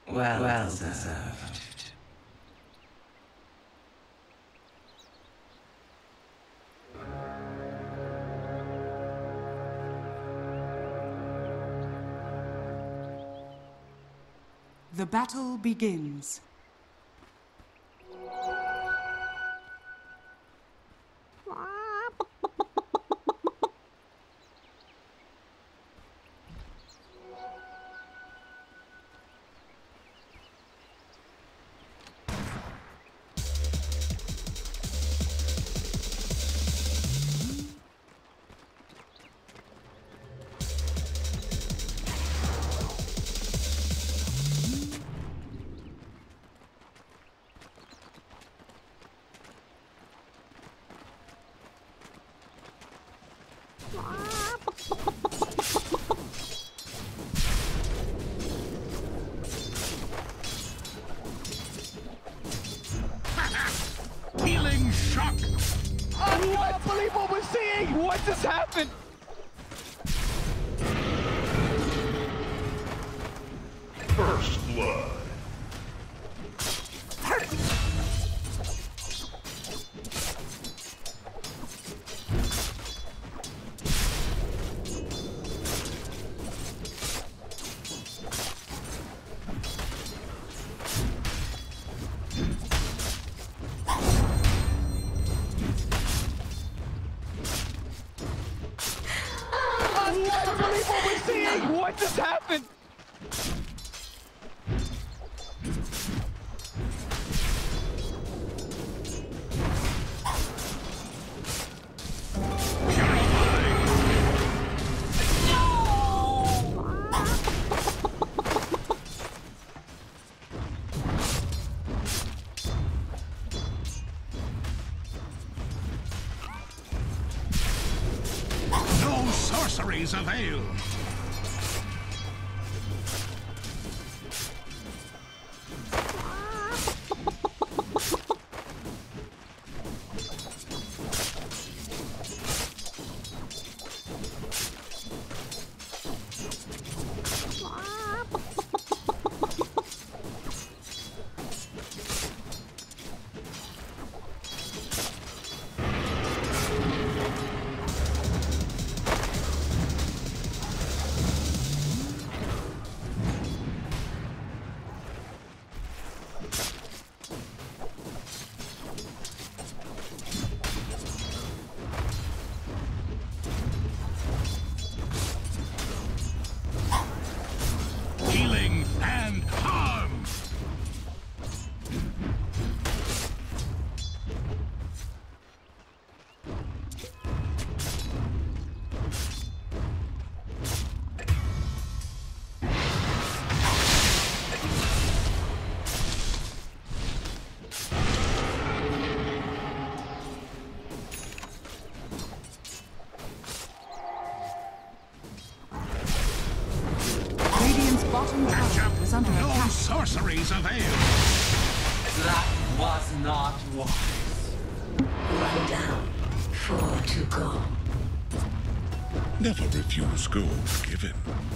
Well deserved. The battle begins. Healing shock! I can't believe what we're seeing! What just happened? First blood. What just happened? No sorceries avail. Healing and harm. Radiant's bottom tower is under No attack. sorceries avail. That was not wise. One down, 4 to go. Never refuse gold given.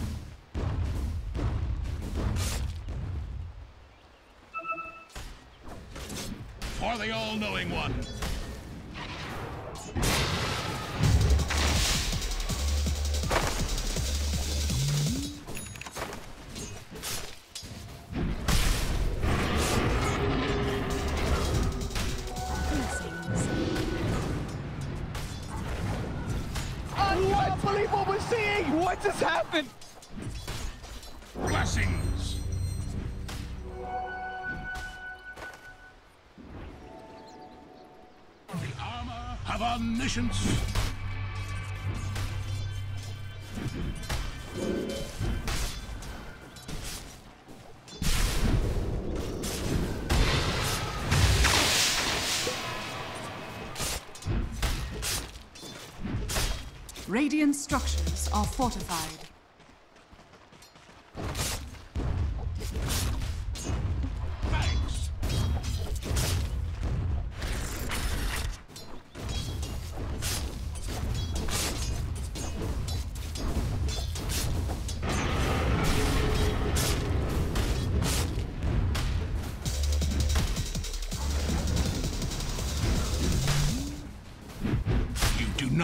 For the all-knowing one. I can't believe what we're seeing! What just happened? Blessings. The armor of omniscience. Radiant structures are fortified. Thanks.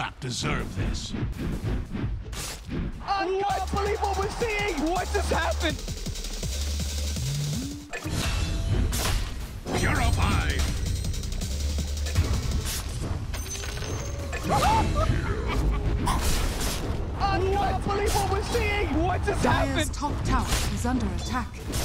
not deserve this. I can't believe what we're seeing! What just happened? Purified! I can't believe what we're seeing! What just Dire's happened? top tower is under attack.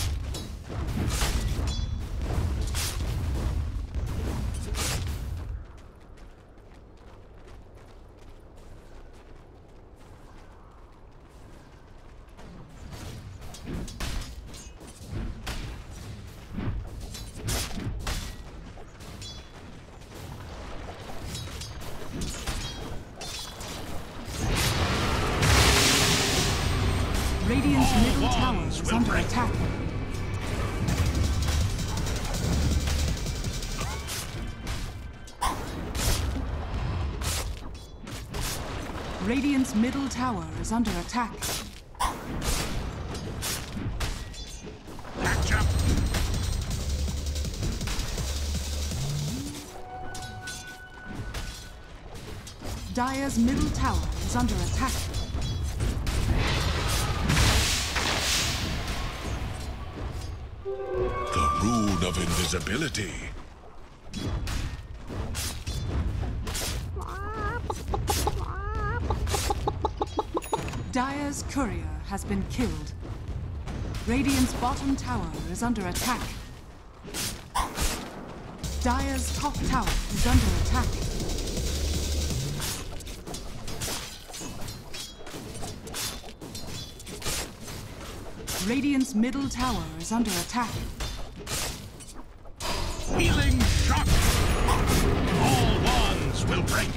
Radiant's middle tower is under attack. Radiant's middle tower is under attack. Catch up! Dire's middle tower is under attack. The rune of invisibility. Dire's courier has been killed. Radiant's bottom tower is under attack. Dire's top tower is under attack. Radiant's middle tower is under attack. Healing shock! All wands will break!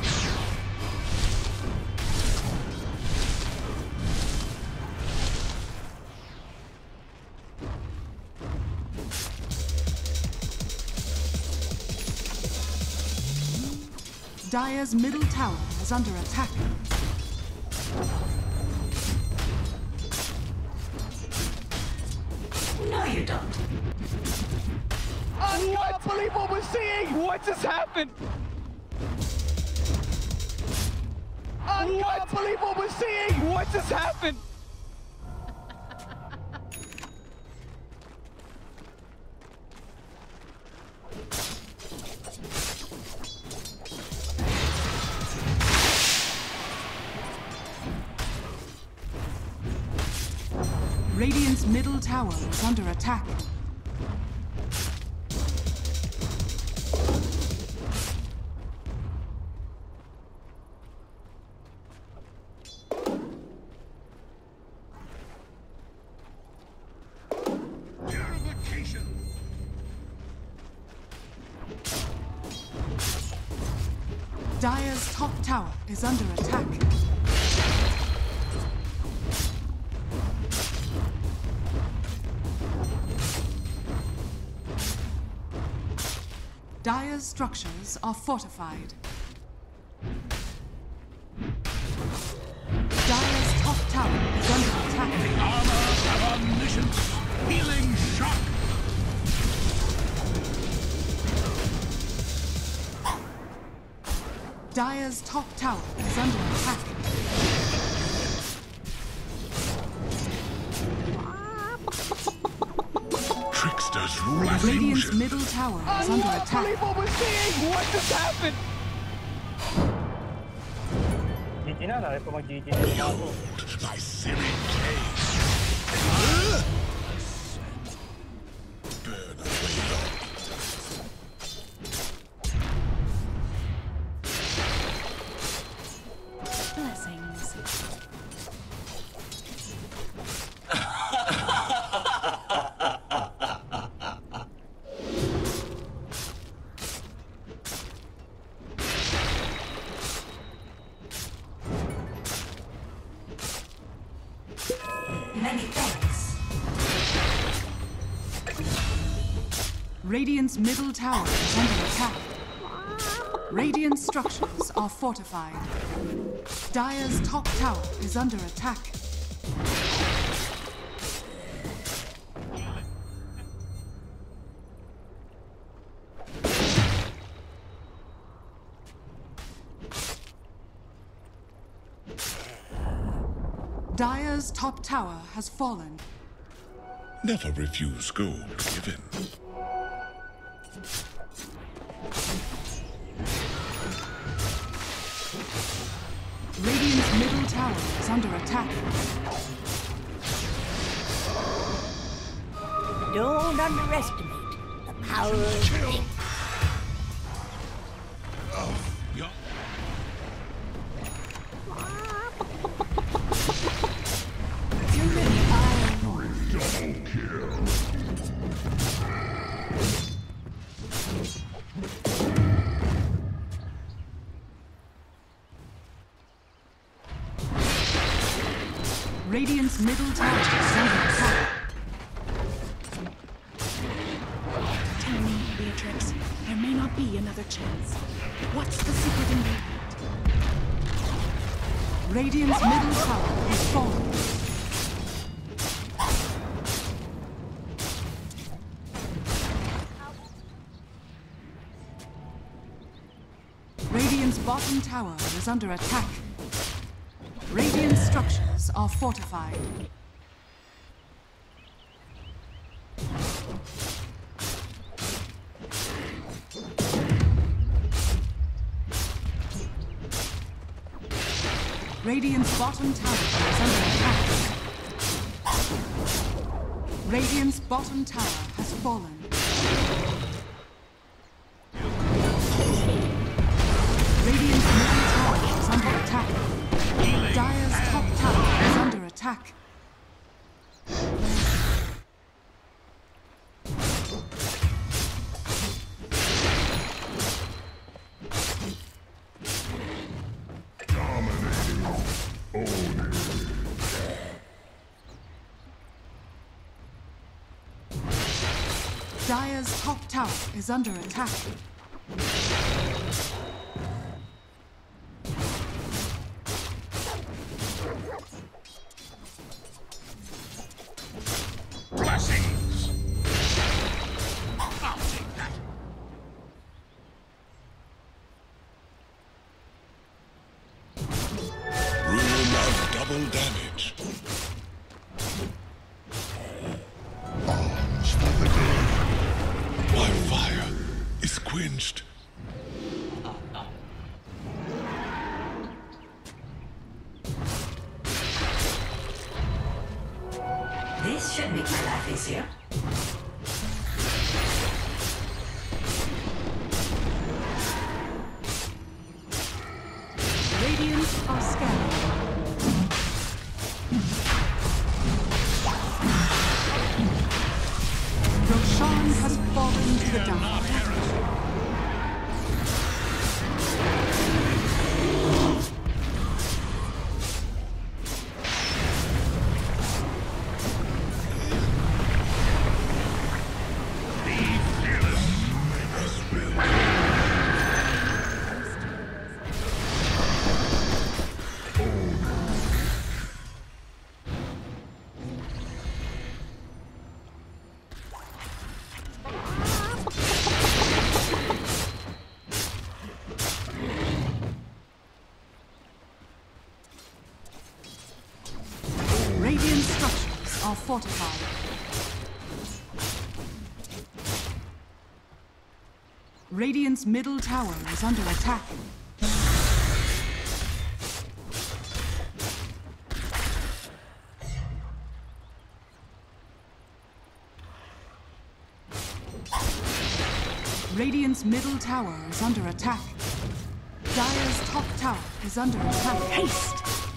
Dire's middle tower is under attack. No, you don't. I can't believe what we're seeing! What just happened? I can't believe what we're seeing! What just happened? Radiant's middle tower is under attack. Purification! Dire's top tower is under attack. Dire's structures are fortified. Dire's top tower is under attack. Armor of omniscience! Healing shock! Dire's top tower is under attack. Trickster's rule Radiant's illusion! middle tower I is under can't attack. believe what we're seeing! What just happened? GG na, dahil po mag-GG na yung ako. My Syrian cage! Burn away love. Blessings. Many thanks. Radiant's middle tower is under attack. Radiant structures are fortified. Dire's top tower is under attack. Dire's top tower has fallen. Never refuse gold given. Radiant's middle tower is under attack. Don't underestimate the power of faith. Yeah. Radiant's middle tower is under attack. Tell me, Beatrix, there may not be another chance. What's the secret ingredient? Radiant's middle tower has fallen. Radiant's bottom tower is under attack. Radiant structures are fortified. Radiant's bottom tower is under attack. Radiant's bottom tower has fallen. Radiant's middle tower is under attack. Dire's top tower is under attack. Dire's top tower is under attack. Blessings. I'll take that. Room of double damage. Arms for the day. My fire is quenched. This should make my life easier. Radiant are scattered. Roshan has fallen to the dark. Radiant structures are fortified. Radiant's middle tower is under attack. Radiant's middle tower is under attack. Dire's top tower is under attack. Haste!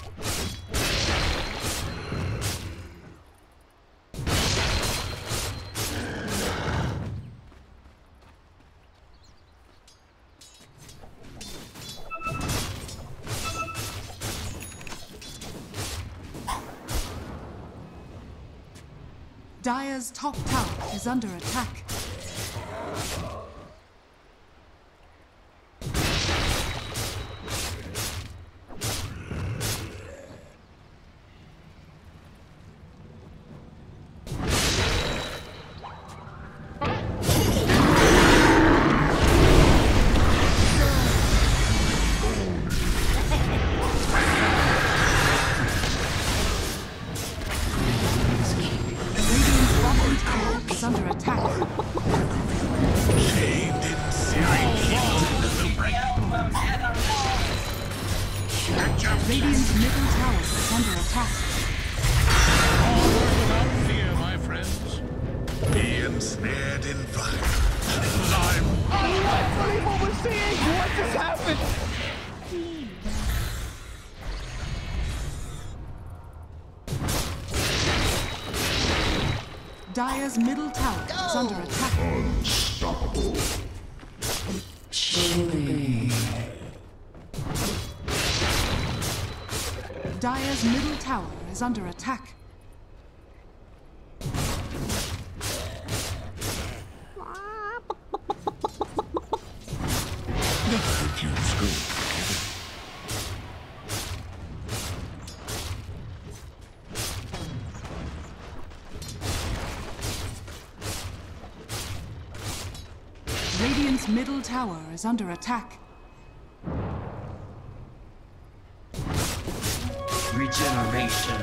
Dire's top tower is under attack. is under attack. Chained in searing Radiant's middle tower is under attack. Onward without fear, my friends. Be ensnared in fire. I can't believe what we're seeing! What just happened? Dire's middle tower is under attack. Unstoppable. Dire's middle tower is under attack. Radiant's middle tower is under attack. Regeneration.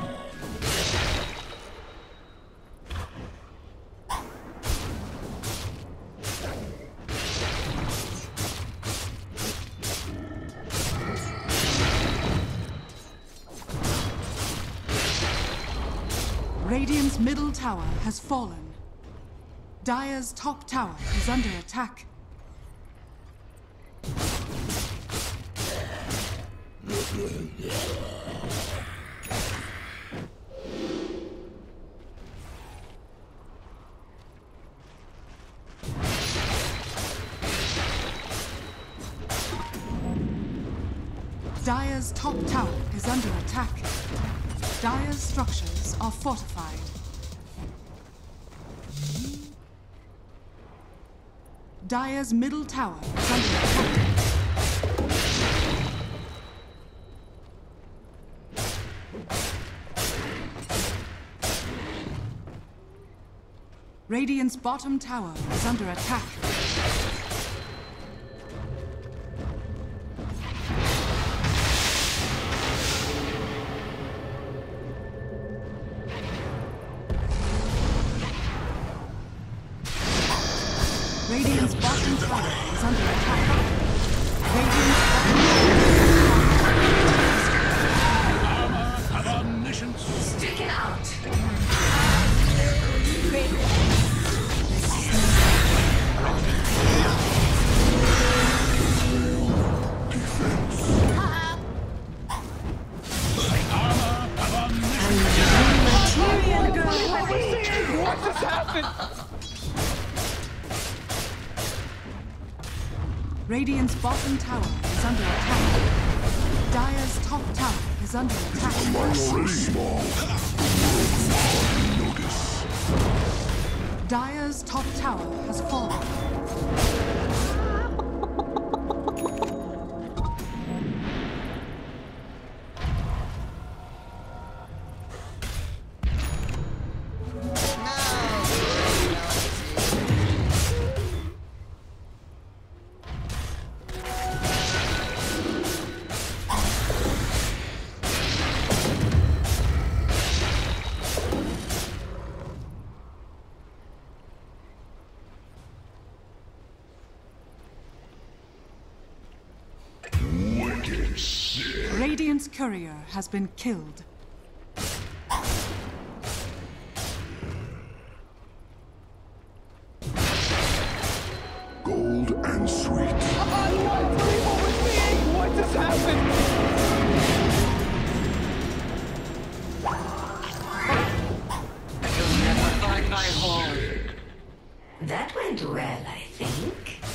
Radiant's middle tower has fallen. Dire's top tower is under attack. Dire's top tower is under attack. Dire's structures are fortified. Dire's middle tower is under attack. Radiant's bottom tower is under attack. Radiant's bottom tower is under attack. Radiant's Armor of omniscience. Stick it out. What we're seeing! What just happened? Radiant's bottom tower is under attack. Dire's top tower is under attack. Already small. Dire's top tower has fallen. Radiant's courier has been killed. Gold and sweet. I can't believe what we're seeing! What just happened? You'll never find my home. That went well, I think.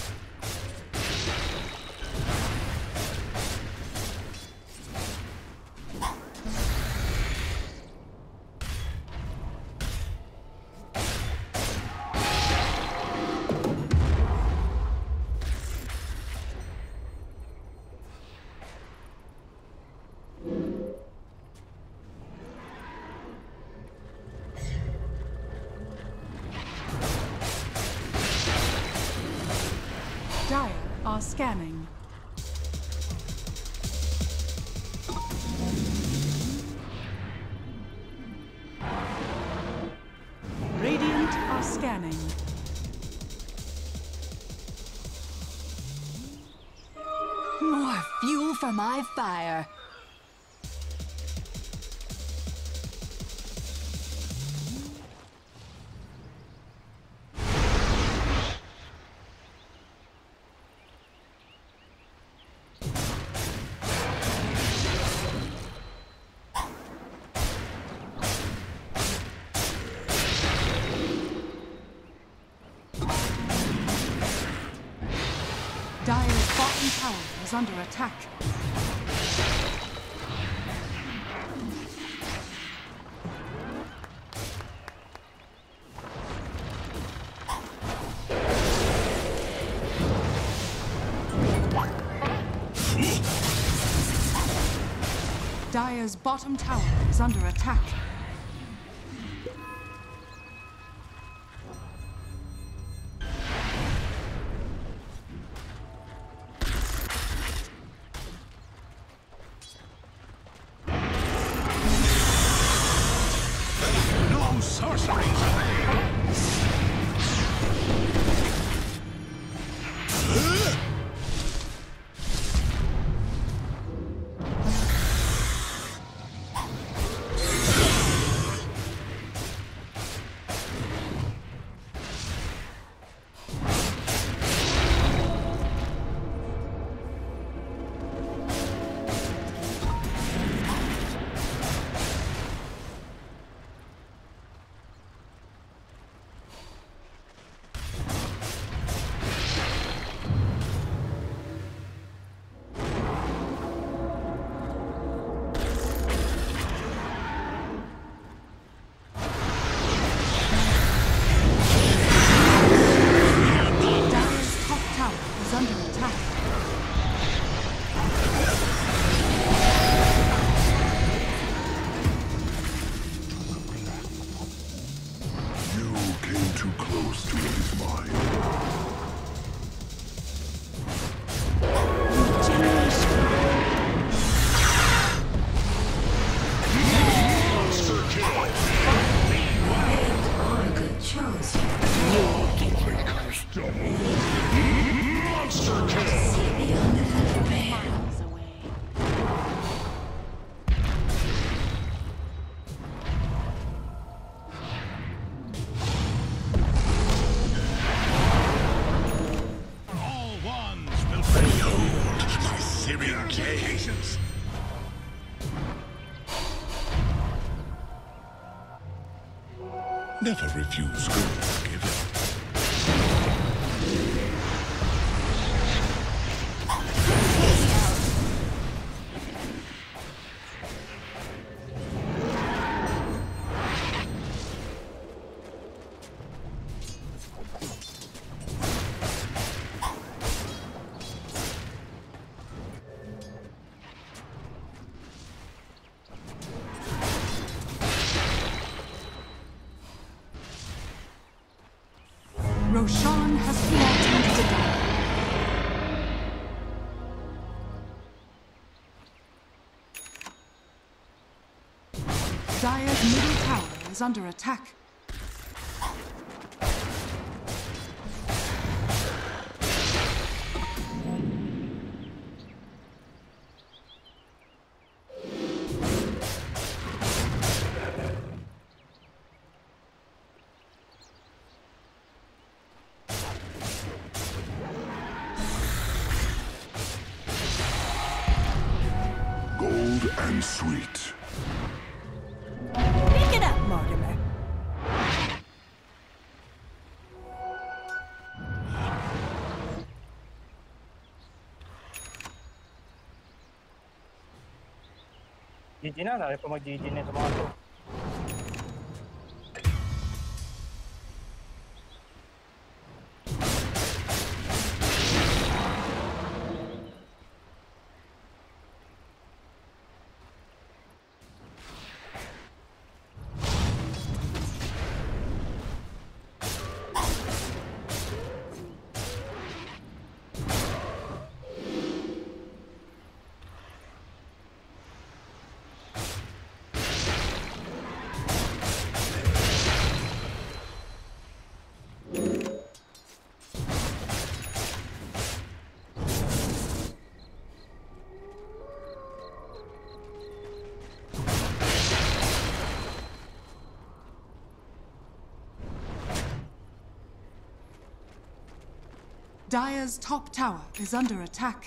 Dire are scanning. Radiant are Scanning. More fuel for my fire. Dire's bottom tower is under attack. Dire's bottom tower is under attack. No sorcery! Never refuse good given. Roshan has fought to die. Dire's middle tower is under attack. Gold and sweet. Pick it up, Mortimer. GG na, dahil pa mag-GG na sa mga to. Dire's top tower is under attack.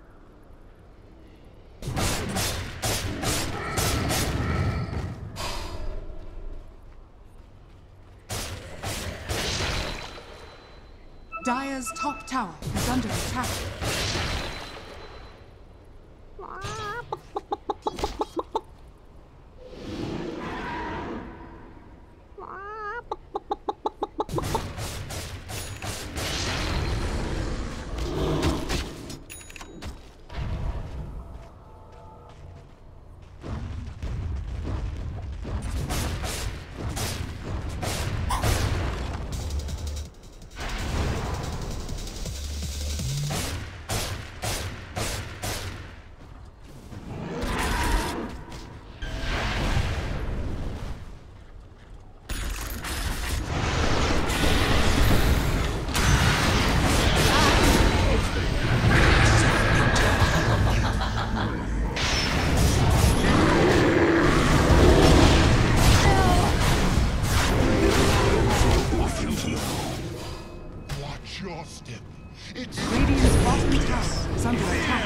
Dire's top tower is under attack. Radiant's bottom tower is under attack.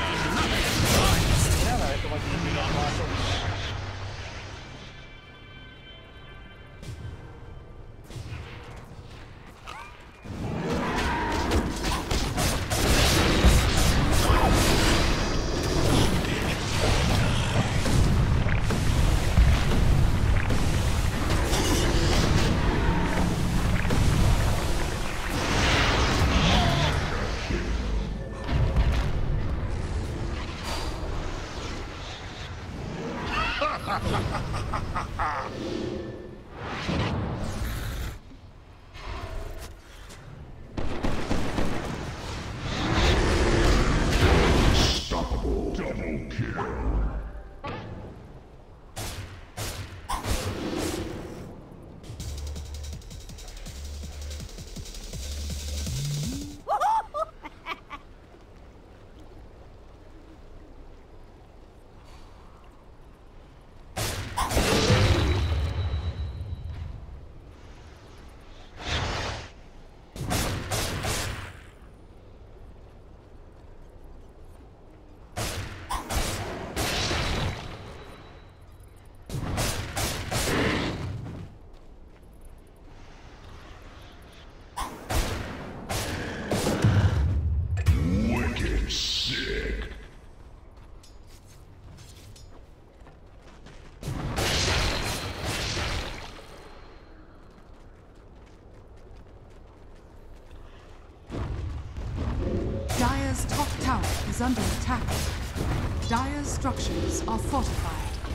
Dire's top tower is under attack. Dire's structures are fortified.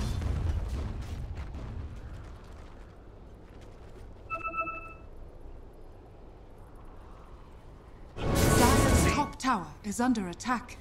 Dire's top tower is under attack.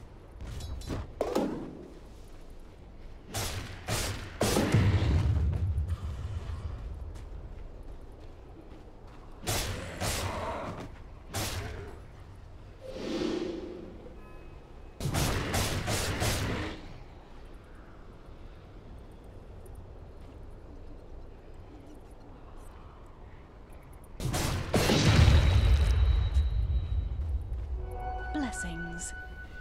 Blessings.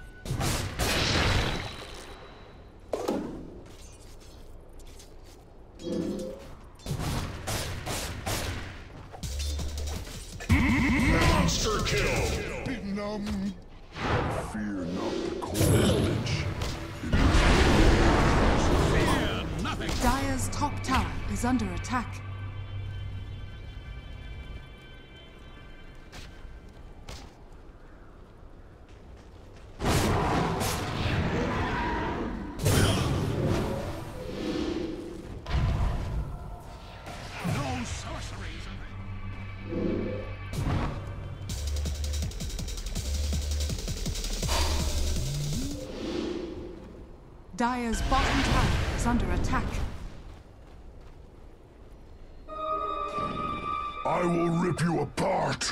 Monster kill! Be numb. Fear not the cold edge. Fear nothing. Dire's top tower is under attack. No sorceries. Dire's bottom tower is under attack. I will rip you apart.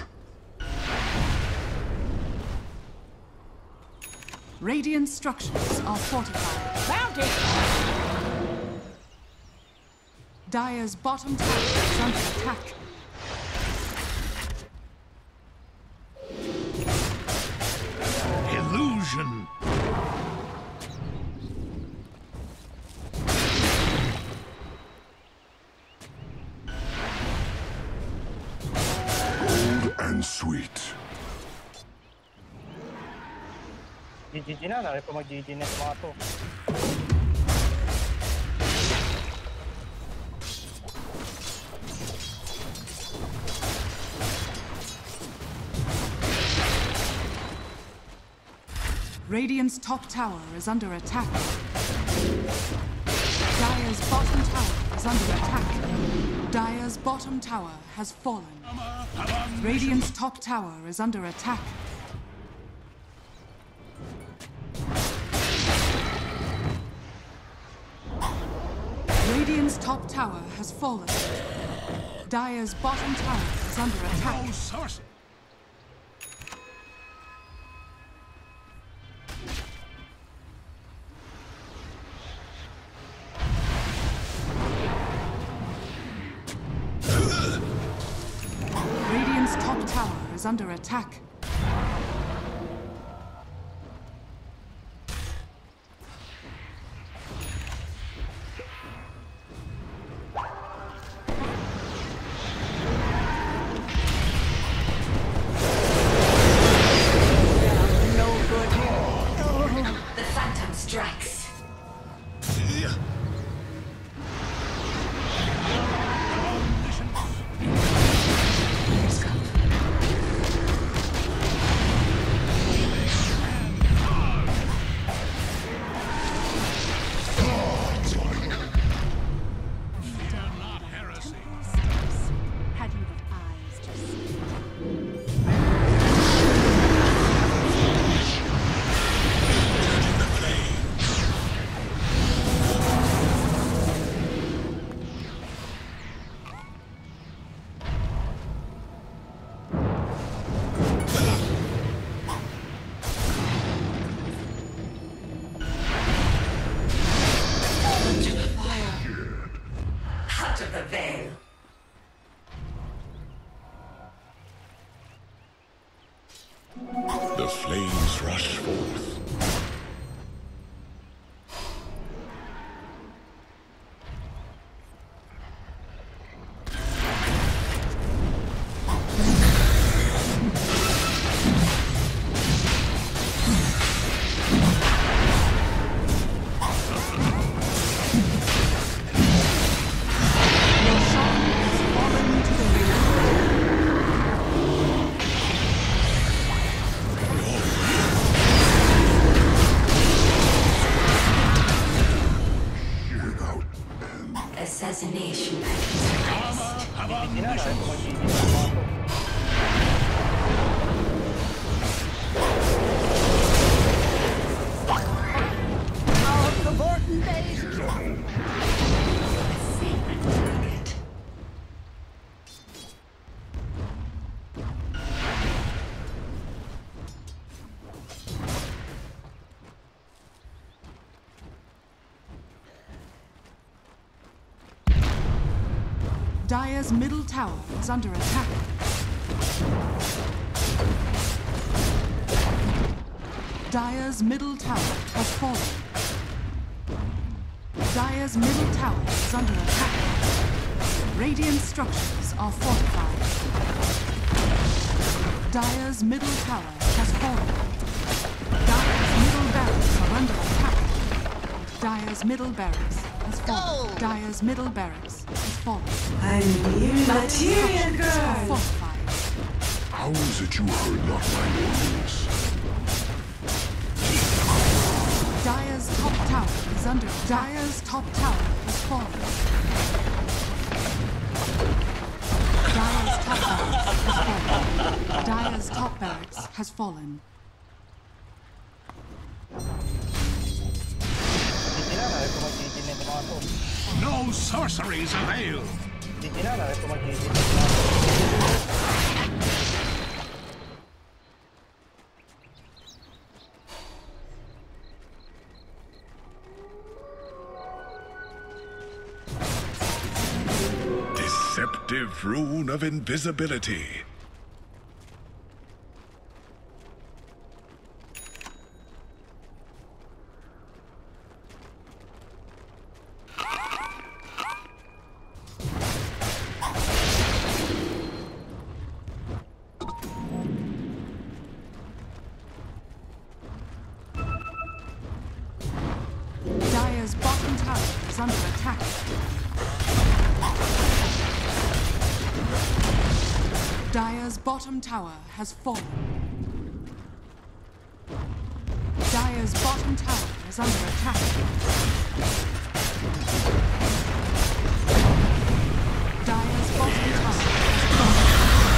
Radiant structures are fortified. Bounty! Dire's bottom tower is under attack. and sweet. GG na, dahil ko mag-GG na sa mga to. Radiant's top tower is under attack. Dire's bottom tower is under attack. Dire's bottom tower has fallen. Radiant's top tower is under attack. Radiant's top tower has fallen. Dire's bottom tower is under attack. Radiant's top tower is under attack. The Phantom strikes. Had you but eyes to see. Heart of the Veil. The flames rush forth. Assassination at its finest. GG na, dahil ko mag-GG na sa mga to. Sacred target. Dire's middle tower is under attack. Dire's middle tower has fallen. Dire's middle tower is under attack. Radiant structures are fortified. Dire's middle tower has fallen. Dire's middle barracks are under attack. Dire's middle barracks has fallen. Dire's middle barracks has fallen. Materia Structures are fortified. How is it you heard not my warnings? Dire's top tower is under. Dire's top tower has fallen. Dire's top barracks has fallen. Dire's top barracks has fallen. GG na, dahil ko mag-GG na sa mga to. No sorceries avail! GG na, dahil ko mag-GG na sa mga to. Deceptive rune of invisibility. Dire's bottom tower has fallen. Dire's bottom tower is under attack. Dire's bottom tower has fallen.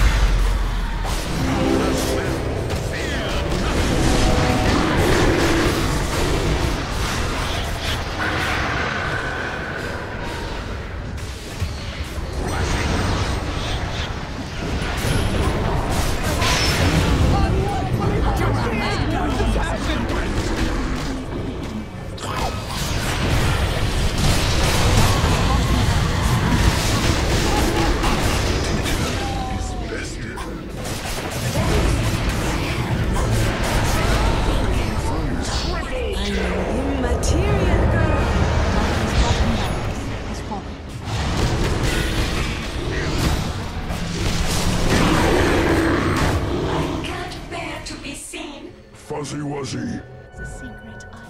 Fuzzy Wuzzy. The secret I...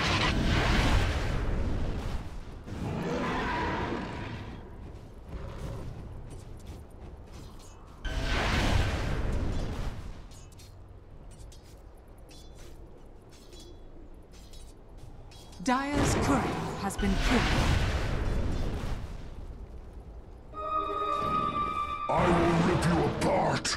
Dire's courier has been killed. I will rip you apart.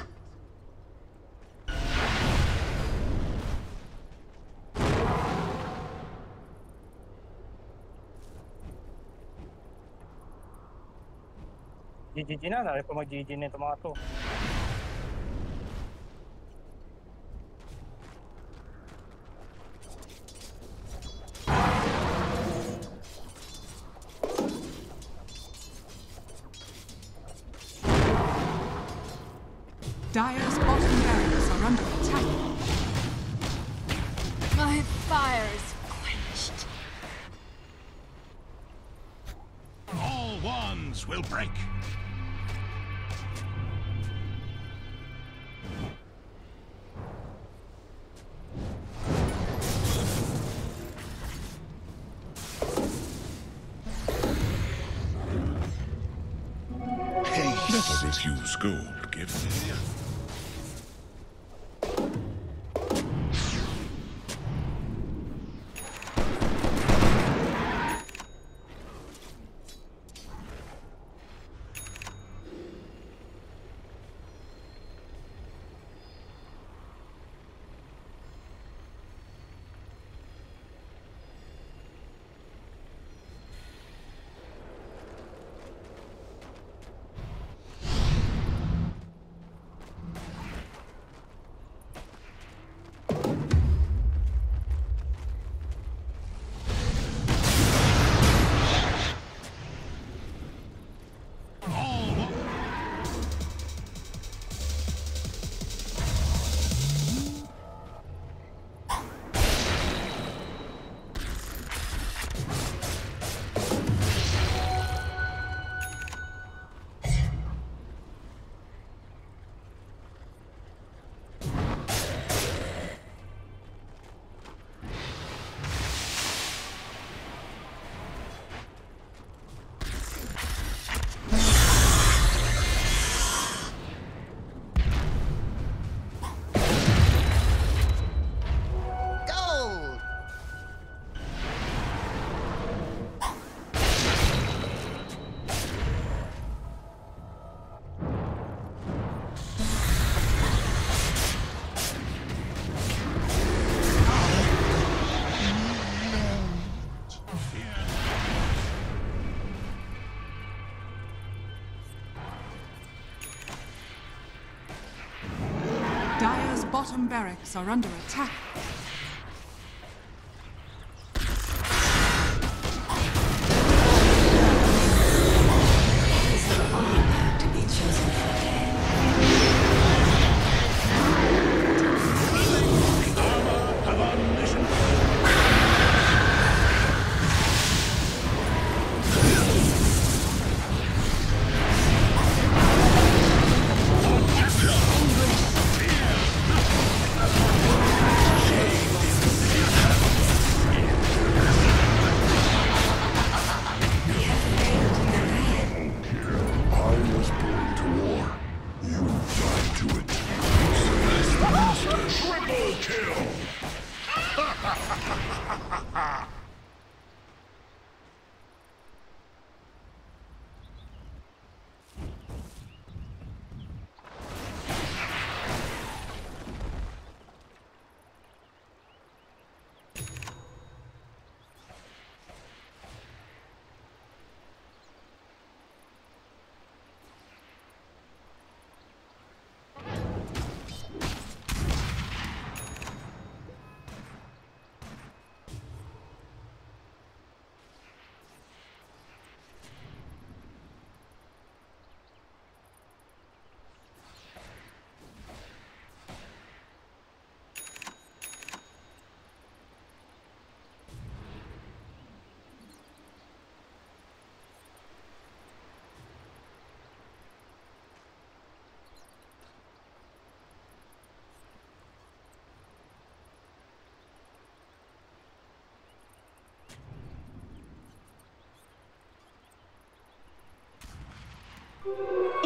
GG na, dahil pa mag-GG nito mga to. Dire's bottom barracks are under attack. My fire is quenched. All wands will break. Never refuse gold given in. Dire's bottom barracks are under attack. To be chosen for death. Fire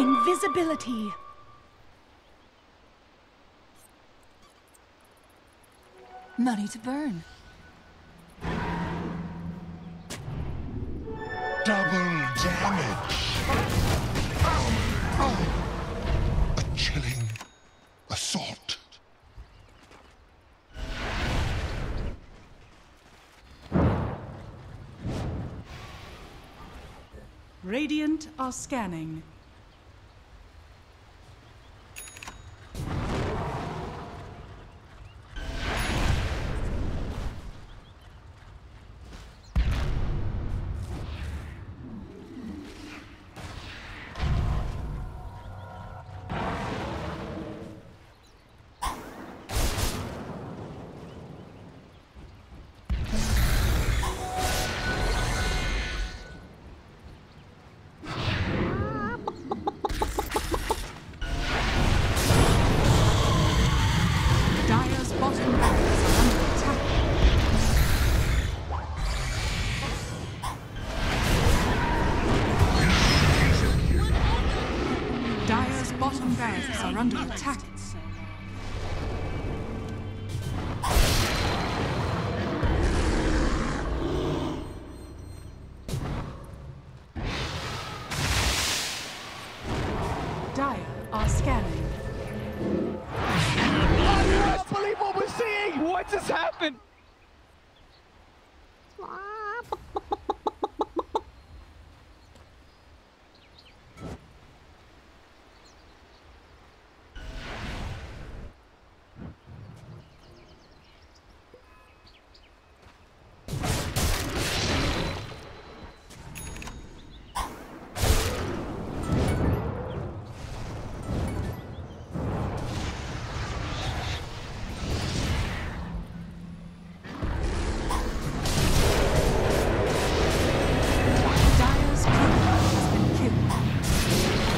Invisibility. Money to burn. Double damage. A chilling assault. Radiant are scanning. Dire's bottom barracks are under attack. Dire's bottom barracks are under attack. Dire are scanning. I can't believe what we're seeing! What just happened? Dire's turret has been killed.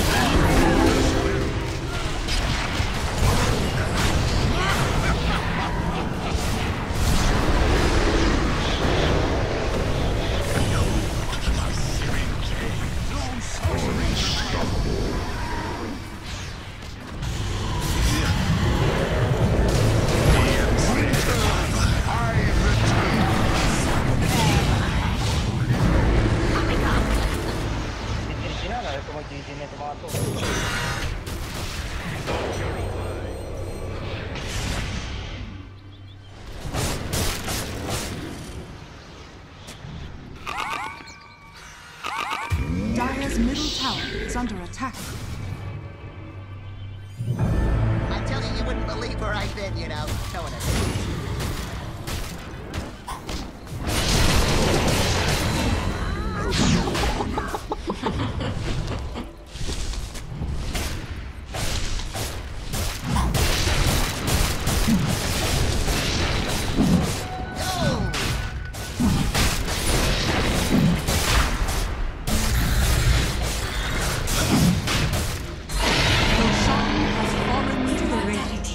GG na, dahil ko mag-GG na ito mga to. Dire's middle tower is under attack. I tell you, you wouldn't believe where I've been, you know. Showing it. Roshan has fallen to the rage.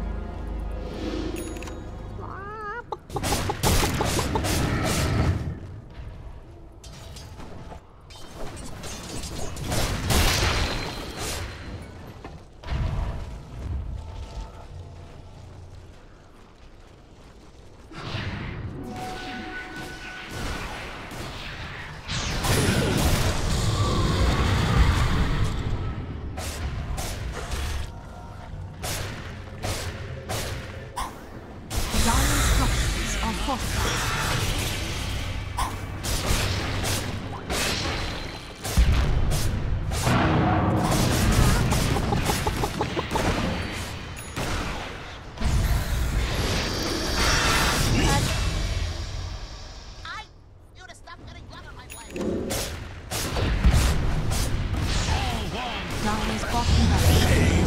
Dire's structures are fortified. You'd have stopped getting blood on my blade. Dire's bottom barracks